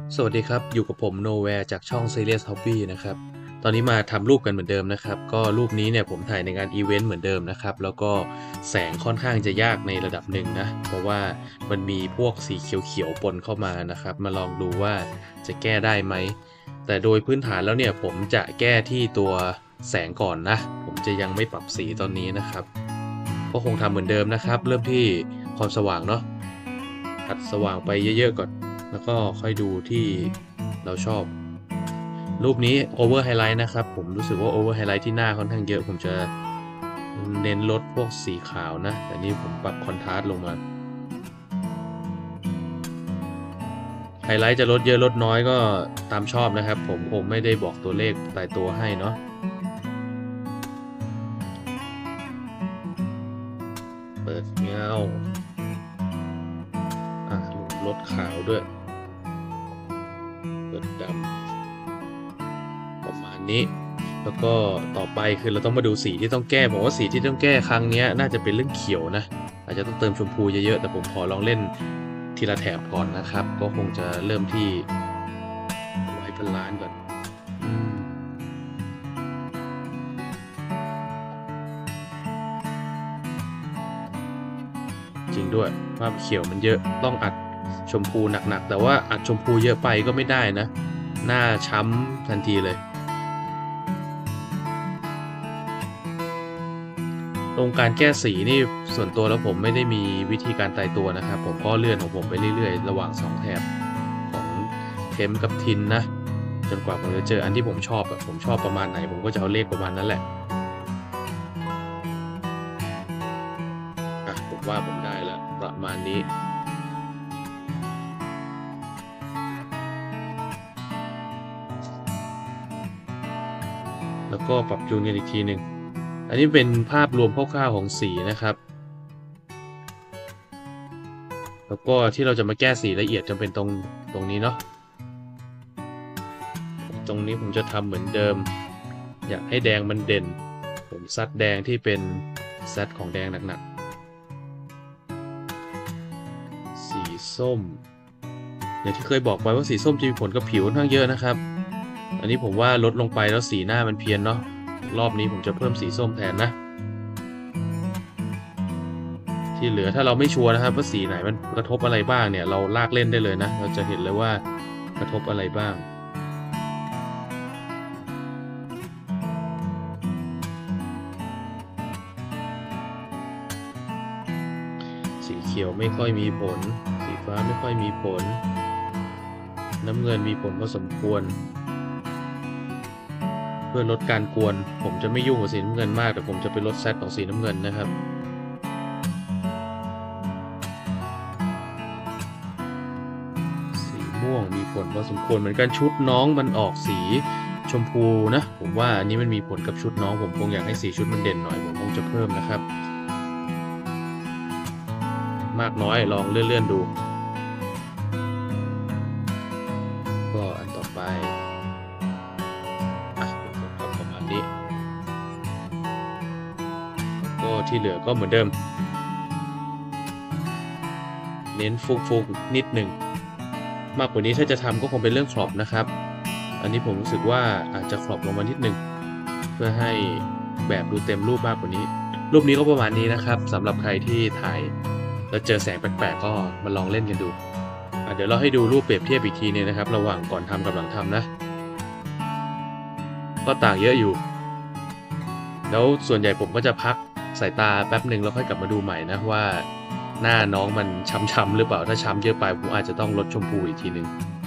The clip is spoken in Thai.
สวัสดีครับอยู่กับผมโนแวร์จากช่อง Serious Hobby นะครับตอนนี้มาทำรูปกันเหมือนเดิมนะครับก็รูปนี้เนี่ยผมถ่ายในงานอีเวนต์เหมือนเดิมนะครับแล้วก็แสงค่อนข้างจะยากในระดับหนึ่งนะเพราะว่ามันมีพวกสีเขียวๆปนเข้ามานะครับมาลองดูว่าจะแก้ได้ไหมแต่โดยพื้นฐานแล้วเนี่ยผมจะแก้ที่ตัวแสงก่อนนะผมจะยังไม่ปรับสีตอนนี้นะครับก็คงทำเหมือนเดิมนะครับเริ่มที่ความสว่างเนาะอัดสว่างไปเยอะๆก่อน แล้วก็ค่อยดูที่เราชอบรูปนี้ Over Highlight นะครับผมรู้สึกว่า Over Highlight ที่หน้าค่อนข้างเยอะผมจะเน้นลดพวกสีขาวนะแต่นี่ผมปรับคอนทราสต์ลงมาไฮไลท์จะลดเยอะลดน้อยก็ตามชอบนะครับผมคงไม่ได้บอกตัวเลขตายตัวให้เนาะเปิดเงาลดขาวด้วยเปิดดำประมาณนี้แล้วก็ต่อไปคือเราต้องมาดูสีที่ต้องแก้ผมว่าสีที่ต้องแก้ครั้งนี้น่าจะเป็นเรื่องเขียวนะอาจจะต้องเติมชมพูเยอะๆแต่ผมขอลองเล่นทีละแถบก่อนนะครับก็คงจะเริ่มที่ไว้พันล้านก่อนจริงด้วยภาพเขียวมันเยอะต้องอัดชมพูหนักๆแต่ว่าอัดชมพูเยอะไปก็ไม่ได้นะหน้าช้ำทันทีเลยตรงการแก้สีนี่ส่วนตัวแล้วผมไม่ได้มีวิธีการตายตัวนะครับผมก็เลื่อนของผมไปเรื่อยๆระหว่าง2แถบของเทมกับทินนะจนกว่าผมจะเจออันที่ผมชอบผมชอบประมาณไหนผมก็จะเอาเลขประมาณนั้นแหละผมว่าผมได้แล้วประมาณนี้แล้วก็ปรับจูนกันอีกทีหนึ่งอันนี้เป็นภาพรวมคร่าวๆของสีนะครับแล้วก็ที่เราจะมาแก้สีละเอียดจำเป็นตรงนี้เนาะตรงนี้ผมจะทำเหมือนเดิมอยากให้แดงมันเด่นผมซัดแดงที่เป็นซัดของแดงหนักๆสีส้มอย่างที่เคยบอกไปว่าสีส้มจะมีผลกับผิวค่อนข้างเยอะนะครับอันนี้ผมว่าลดลงไปแล้วสีหน้ามันเพี้ยนเนาะรอบนี้ผมจะเพิ่มสีส้มแทนนะที่เหลือถ้าเราไม่ชัวร์นะครับว่าสีไหนมันกระทบอะไรบ้างเนี่ยเราลากเล่นได้เลยนะเราจะเห็นเลยว่ากระทบอะไรบ้างสีเขียวไม่ค่อยมีผลสีฟ้าไม่ค่อยมีผลน้ำเงินมีผลพอสมควรเพื่อลดการกวนผมจะไม่ยุ่งกับสีน้ำเงินมากแต่ผมจะไปลดแซดของสีน้ำเงินนะครับสีม่วงมีผลพอสมควรเหมือนกันชุดน้องมันออกสีชมพูนะผมว่าอันนี้มันมีผลกับชุดน้องผมคงอยากให้สีชุดมันเด่นหน่อยผมคงจะเพิ่มนะครับมากน้อยลองเลื่อนๆดูก็อันต่อไปประมาณนี้ก็ที่เหลือก็เหมือนเดิมเน้นฟุกๆนิดหนึ่งมากกว่านี้ถ้าจะทำก็คงเป็นเรื่องครอปนะครับอันนี้ผมรู้สึกว่าอาจจะครอปลงมานิดหนึ่งเพื่อให้แบบดูเต็มรูปมากกว่านี้รูปนี้ก็ประมาณนี้นะครับสำหรับใครที่ถ่ายแล้วเจอแสงแปลกๆก็มาลองเล่นกันดูเดี๋ยวเราให้ดูรูปเปรียบเทียบอีกทีนึงนะครับระหว่างก่อนทำกับหลังทำนะก็ต่างเยอะอยู่แล้วส่วนใหญ่ผมก็จะพักสายตาแป๊บหนึ่งแล้วค่อยกลับมาดูใหม่นะว่าหน้าน้องมันช้ำๆหรือเปล่าถ้าช้ำเยอะไปผมอาจจะต้องลดชมพูอีกทีนึง